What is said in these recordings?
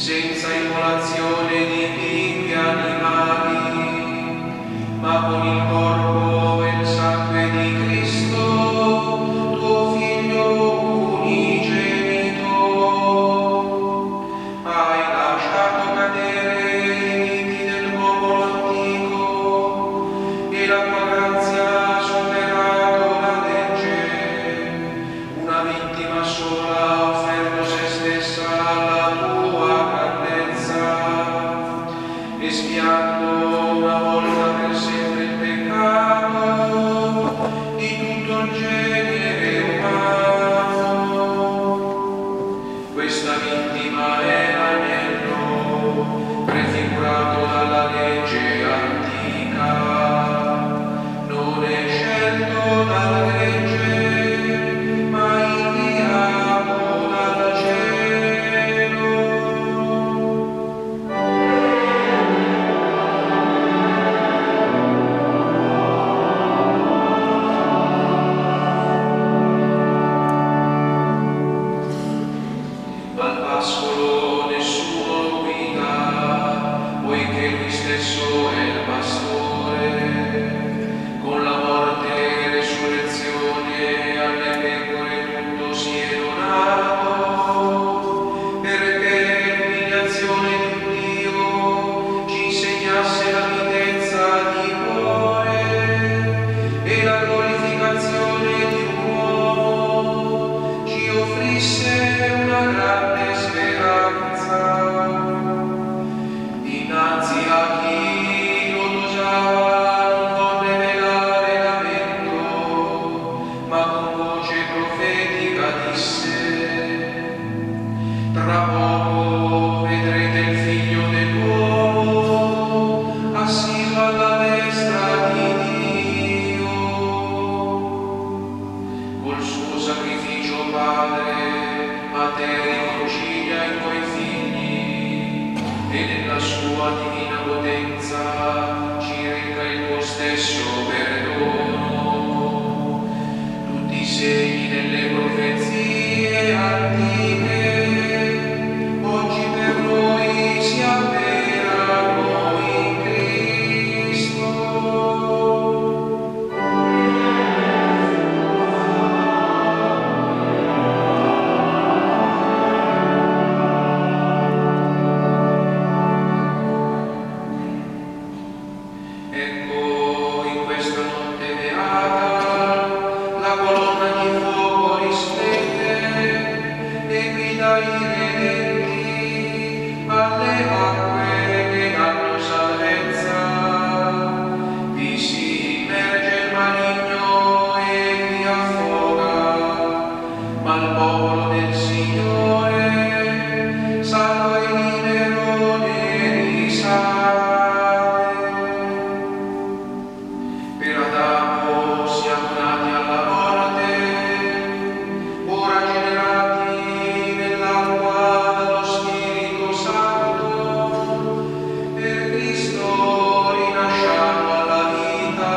senza immolazione di vivi animali, ma con il corpo e il sangue di Cristo, tuo Figlio unigenito. Hai lasciato cadere i miti del popolo antico e la tua grazia ha superato la legge. Una vittima sola ha offerto se stessa alla tua grandezza, espiando una volta per sempre il peccato di tutto il genere umano. Questa vittima è l'agnello prefigurato dalla legge antica, non è scelto dal gregge, ma inviato dal cielo. Al pascolo nessuno lo guida, poiché lui stesso è il pastore. Con la morte e resurrezione alle pecore tutto si è donato, perché l'umiliazione di un Dio ci insegnasse la mitezza di cuore e la glorificazione di un uomo ci offrisse una grande speranza. Dinanzi a chi lo dosava non volle velare lamento, ma con voce profetica disse: tra poco vedrete il Figlio dell'uomo assiso alla destra di Dio. Col suo sacrificio, Padre, a te riconcilia i tuoi figli e nella sua divina potenza ci reca il tuo stesso perdono. Tutti i segni delle profezie antiche oggi per noi si avverano in Cristo. Ecco, in questa notte beata, la colonna di fuoco risplende e guida i redenti alle acque che danno salvezza. Vi si immerge il maligno e vi affoga, ma il popolo del Signore salva e libero ne risale. Per Adamo siamo nati alla morte, ora generati nell'acqua dallo Spirito Santo, per Cristo rinasciamo alla vita,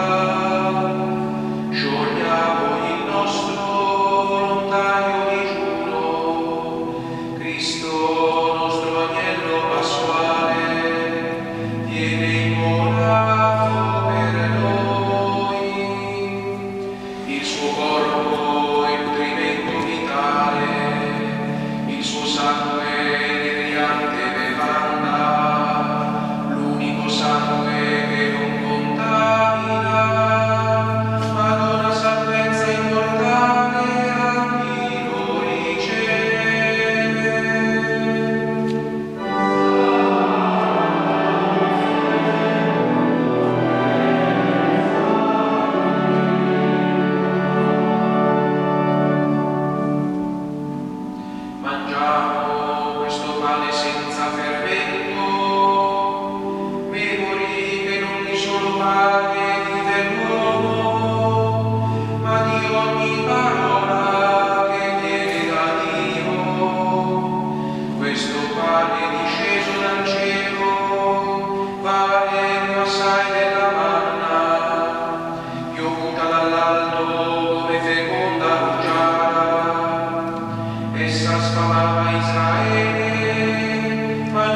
sciogliamo il nostro volontario digiuno. Cristo, nostro agnello pasquale, viene immolato per noi. Il suo corpo è nutrimento vitale, il suo sangue è inebriante bevanda, l'unico sangue che non contamina, ma dona salvezza immortale a chi lo riceve. Mangiamo questo pane senza fermento, memori che non di solo pane vive l'uomo, ma di ogni parola che viene da Dio. Questo pane disceso dal cielo vale più assai della manna, piovuta dall'alto come feconda rugiada. Essa sfamava Israele, ma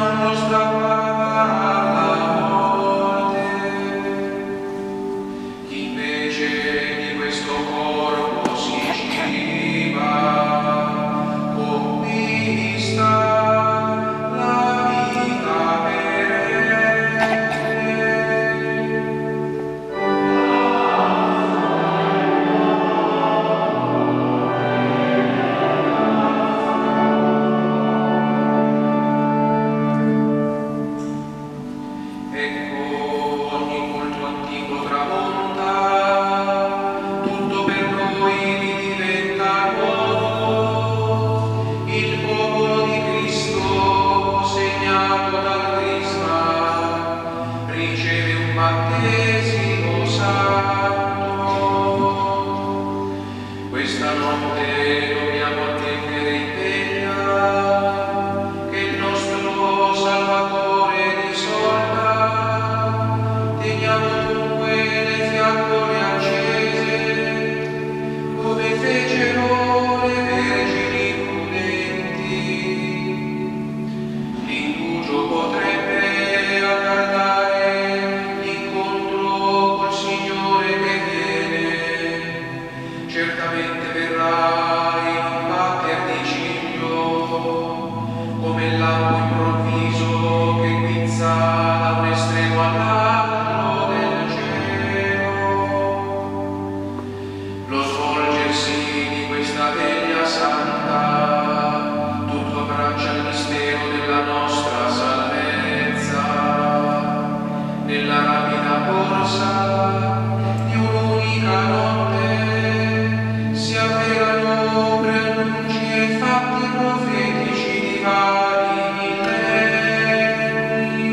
scorsa di un'unica notte si avverano preannunci e fatti profetici di vari millenni.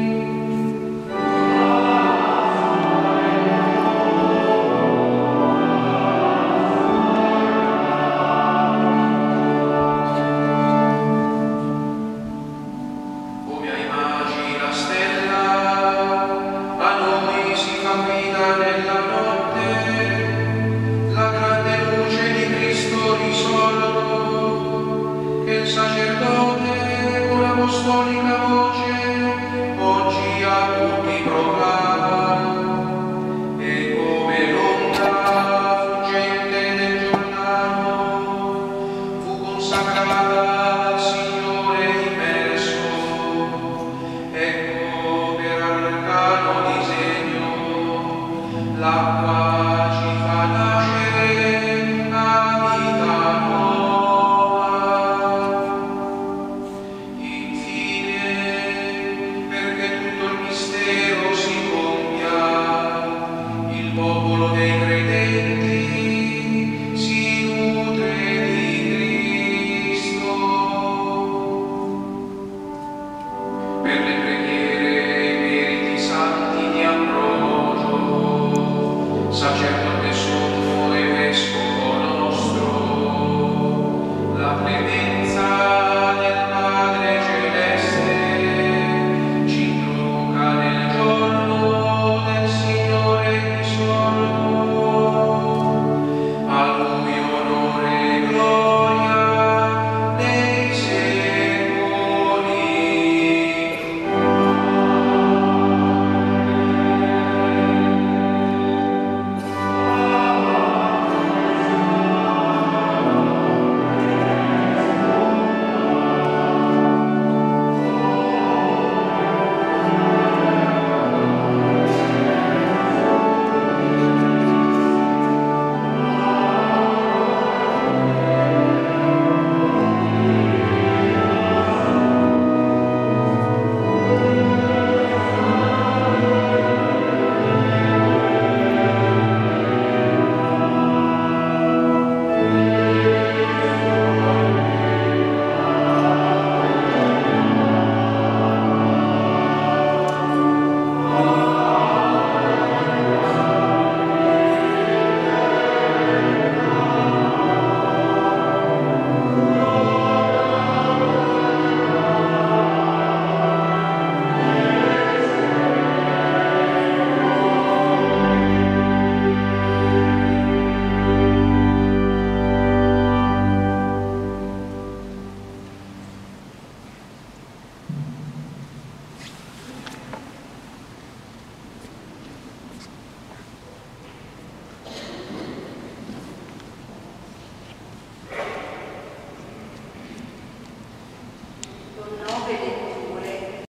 Come ai magi la stella a noi si fa guida nella notte, la grande luce di Cristo risorto che il sacerdote con apostolica voce